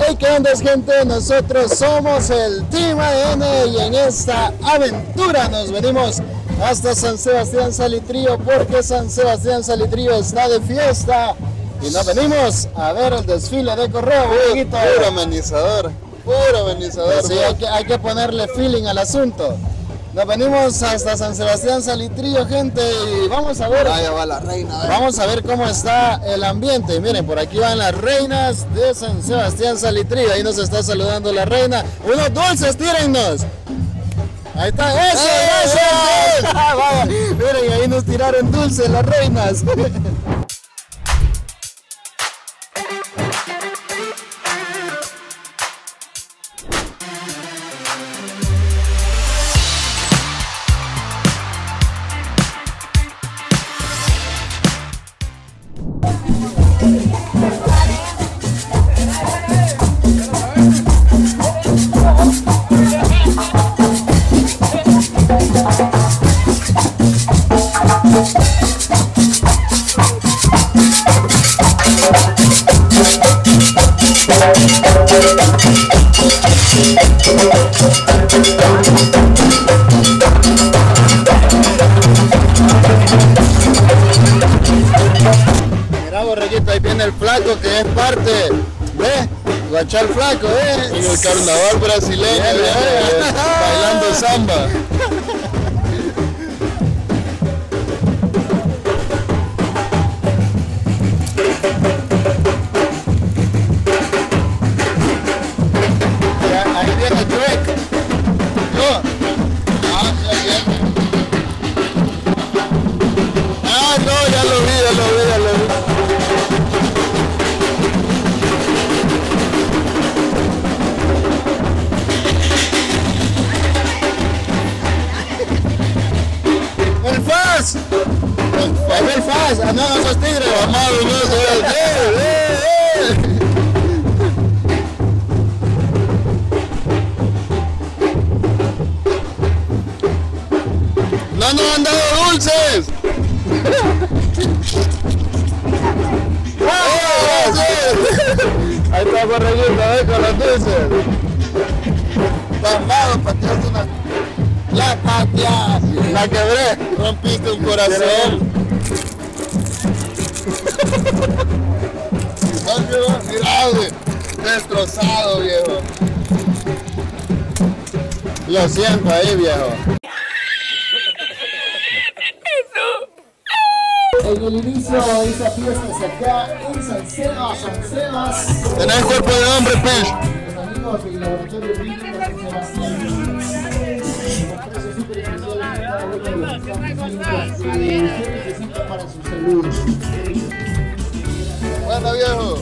Hey, ¿qué onda, gente? Nosotros somos el Team ADN y en esta aventura nos venimos hasta San Sebastián Salitrío porque San Sebastián Salitrío está de fiesta y nos venimos a ver el desfile de correo. Puro amenizador, puro amenizador. Sí, hay que ponerle feeling al asunto. Nos venimos hasta San Sebastián Salitrío, gente, y vamos a ver. Allá va la reina. Vamos a ver cómo está el ambiente. Miren, por aquí van las reinas de San Sebastián Salitrío. Ahí nos está saludando la reina. Unos dulces, tírennos. Ahí está, eso, eso. Vaya, miren, ahí nos tiraron dulces las reinas. Mira, borreguito, ahí viene el flaco que es parte de Guachá el flaco, En el carnaval brasileño, bailando samba. Ahí viene Drake. No, ya lo vi. ¡El Faz! ¡El Faz! ¡Ah, no, esos tigres! Amado, no se ¡No nos han dado dulces! Ahí está borreguito, con los dulces. Amado, pateaste una... La patia, la quebré. Rompiste un corazón. Mira, destrozado, viejo. Lo siento ahí, viejo. En el inicio de esta fiesta es acá en San Sebas. Tenés cuerpo de hombre, pez. Los amigos del laboratorio Brinco de San Sebastián. Un precio súper especial para uno de los que usted necesita para su salud. Bueno, viejo.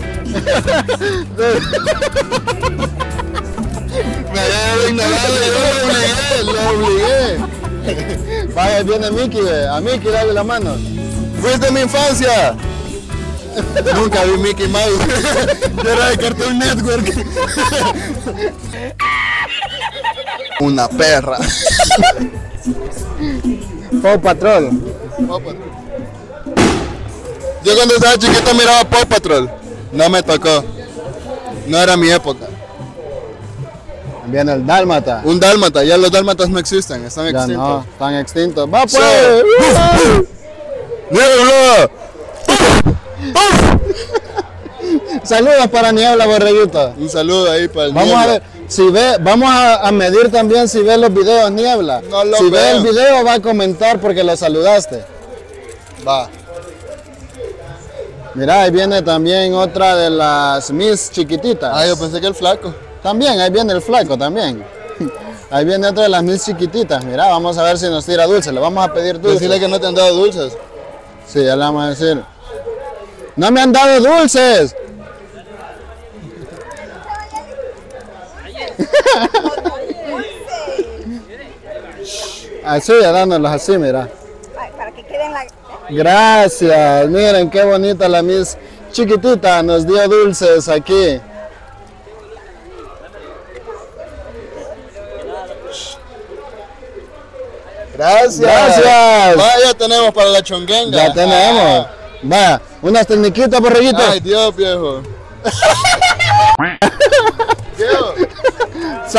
Me había ignorado, yo lo obligué. Vaya, viene Mickey, a Mickey dale la mano. Fuiste mi infancia. Nunca vi Mickey Mouse. Yo era de Cartoon Network. Una perra. Paw Patrol. Yo cuando estaba chiquito miraba Paw Patrol. No me tocó. No era mi época. Viene el Dálmata. Un dálmata. Ya los dálmatas no existen. Están Ya extintos. no, están extintos. ¡Va pues! Sí. ¡Niebla! Saludos para Niebla, borreguito. Un saludo ahí para el Vamos Niebla. a ver, si ve, vamos a medir también si ve los videos, Niebla. No lo si ve veo. el video va a comentar porque lo saludaste. Va. Mira, ahí viene también otra de las Miss chiquititas. Ah, yo pensé que el flaco. También, ahí viene el flaco también. Ahí viene otra de las Miss chiquititas. Mira, vamos a ver si nos tira dulce. Le vamos a pedir dulce. Decirle que no te han dado dulces. Sí, ya le vamos a decir. ¡No me han dado dulces! Así, ya dándolos así, mira. Para que queden la... Gracias, miren qué bonita la Miss chiquitita, nos dio dulces aquí. Gracias. Gracias. Vaya, tenemos para la chonguenga. Ya tenemos. Vaya, unas tecniquitas, borreguitos. Ay, Dios, viejo.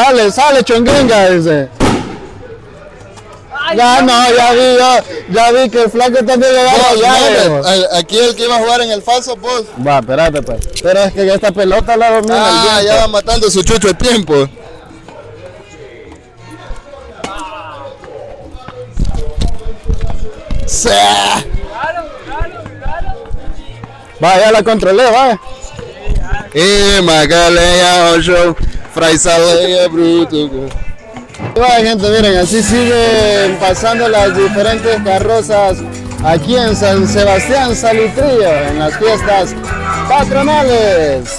Sale, sale, chonguenga, dice. Ya no, ya vi que el flaco también le Vos, ya. aquí el que iba a jugar en el falso, vos. Va, espérate pues. Pero es que esta pelota la domina el Ah, viento. ya va matando su chucho de tiempo. Sí. Va, ya la controlé, va. Y Magalea Ocho, Fraisalea Bruto. Y va, gente, miren, así siguen pasando las diferentes carrozas aquí en San Sebastián Salitrillo, en las fiestas patronales.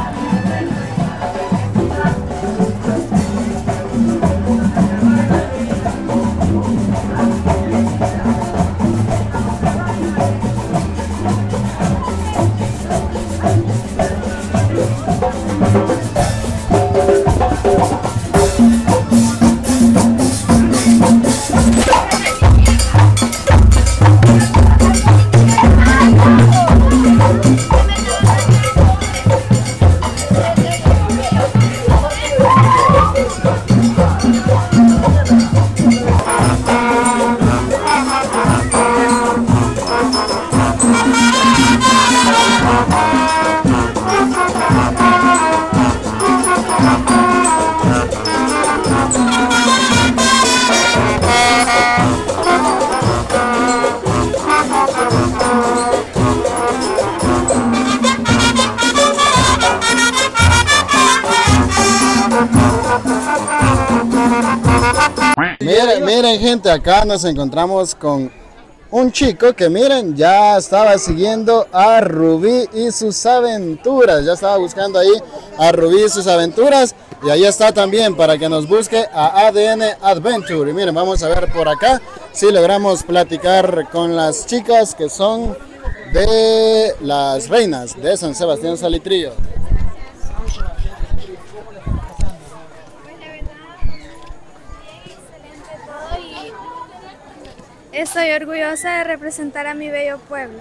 Miren gente, acá nos encontramos con un chico que miren, ya estaba siguiendo a Rubí y sus aventuras, ya estaba buscando ahí a Rubí y sus aventuras, y ahí está también para que nos busque a ADN Adventure. Y miren, vamos a ver por acá si logramos platicar con las chicas que son de las reinas de San Sebastián Salitrillo. Estoy orgullosa de representar a mi bello pueblo.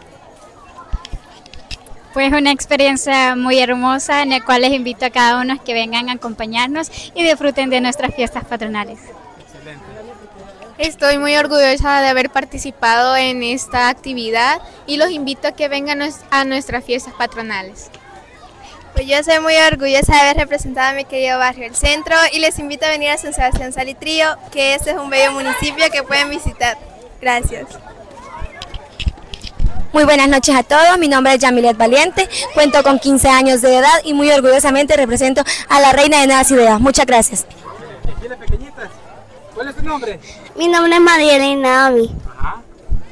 Pues una experiencia muy hermosa en la cual les invito a cada uno a que vengan a acompañarnos y disfruten de nuestras fiestas patronales. Estoy muy orgullosa de haber participado en esta actividad y los invito a que vengan a nuestras fiestas patronales. Pues yo soy muy orgullosa de haber representado a mi querido barrio El Centro y les invito a venir a San Sebastián Salitrillo, que este es un bello municipio que pueden visitar. Gracias. Muy buenas noches a todos, mi nombre es Yamilet Valiente, cuento con 15 años de edad y muy orgullosamente represento a la reina de Nuevas Ideas. Muchas gracias. Aquí las pequeñitas. ¿Cuál es tu nombre? Mi nombre es María Elena Navi. Ajá.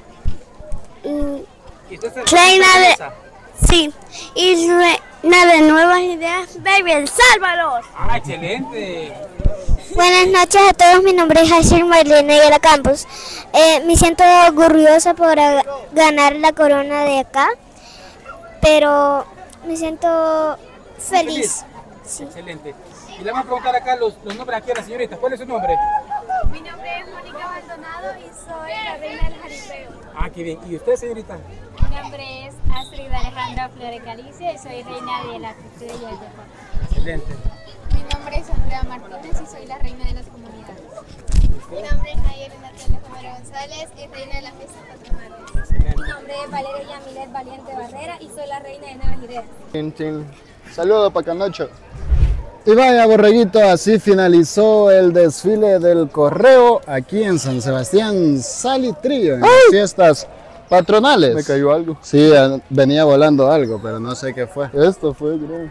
¿Y usted se Reina de... esa? Sí, y reina de Nuevas Ideas, Baby El Salvador. Ah, excelente. Buenas noches a todos, mi nombre es Aisher Marlene de la Campus. Me siento orgullosa por ganar la corona de acá, pero me siento feliz. Sí. Excelente. Y le vamos a preguntar acá los nombres aquí a la señorita. ¿Cuál es su nombre? Mi nombre es Mónica Maldonado y soy la reina del jaripeo. Ah, qué bien. ¿Y usted, señorita? Mi nombre es Astrid Alejandra Flores Calicia y soy reina de la cultura y el deporte. Excelente. Mi nombre es Andrea Martínez y soy la reina de las comunidades. Mi nombre es Nayeli Natalia Romero González y reina de las fiestas patronales. Mi nombre es Valeria Yamilet Valiente Barrera y soy la reina de Nuevas Ideas. Saludos para Canocho. Y vaya, borreguito, así finalizó el desfile del correo aquí en San Sebastián Salitrillo, en las fiestas patronales. Me cayó algo. Sí, venía volando algo, pero no sé qué fue. Esto fue, creo.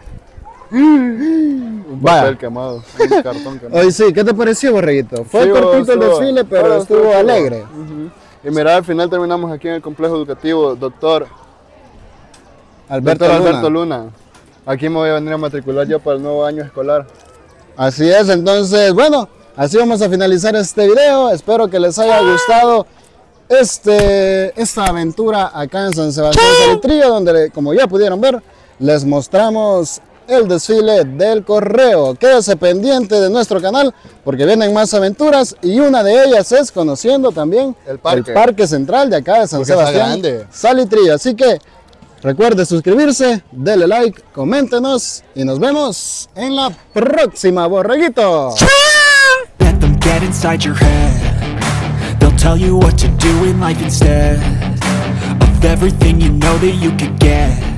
Un Vaya. papel quemado, un cartón quemado. Hoy sí, ¿qué te pareció, borreguito? Fue Sí, cortito el estuvo- desfile, pero estuvo chulo. alegre. Ujú. Y mira, al final terminamos aquí en el complejo educativo, doctor Alberto Luna. Aquí me voy a venir a matricular yo para el nuevo año escolar. Así es, entonces, bueno, así vamos a finalizar este video. Espero que les haya gustado esta aventura acá en San Sebastián Salitrillo, donde, como ya pudieron ver, les mostramos el desfile del correo. Quédese pendiente de nuestro canal porque vienen más aventuras y una de ellas es conociendo también El parque. parque central de acá de San Porque está Sebastián grande. Salitrillo. Así que Recuerde suscribirse, dele like, coméntenos y nos vemos en la próxima, borreguito. Let them get inside your head. They'll tell you what to do in life instead of everything you know that you could get.